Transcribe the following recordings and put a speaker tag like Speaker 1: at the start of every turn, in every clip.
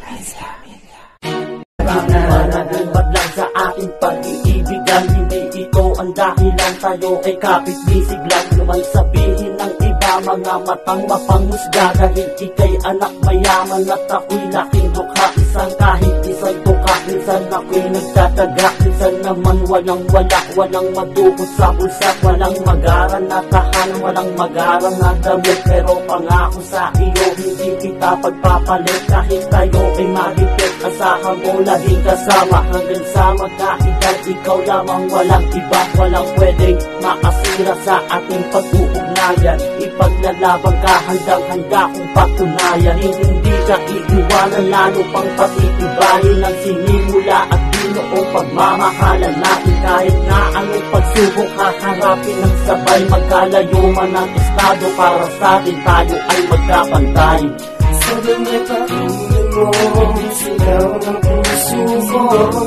Speaker 1: Naging lang sa ating pag-iibigan, hindi ito ang dahilan, tayo ay kapit-bisig lang. Naman sabihin ng iba, mga matang mapangusga, dahil ikay anak mayaman at ako'y laking dukha. Isang kahit isang tuka, minsan ako'y nagtataga, minsan naman walang madukot sa bulsa, walang magaran na tahanan, walang magaran na damit. Pero pangako sa iyo, hindi kita pagpapalit, kahit tayo ay mahigpit. Asahan mo laging kasama hanggang sa magkaedad, ikaw lamang, walang iba, walang pwedeng makasira sa ating pag-uugnayan. Ipaglalaban ka, handang-handa kong patunayan, hindi ka iiwanan, lalo pang patitibayin ang sinimula at binoong pagmamahalan natin. Kahit na anong pagsubok haharapin ng sabay, magkalayo man ang estado, para sa atin tayo ay magkapantay.
Speaker 2: Sabi niya pakinggan mo, sigaw ng puso ko,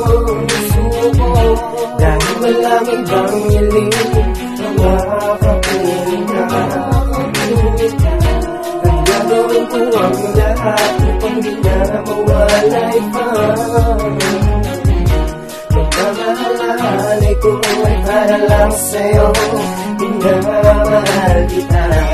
Speaker 2: dahil walang ibang hiling na makakapiling ka. Ang gagawin ko ang lahat upang di na mawalay pa. Pagmamahalalay ko ay para lang sa'yo, minamahal kita.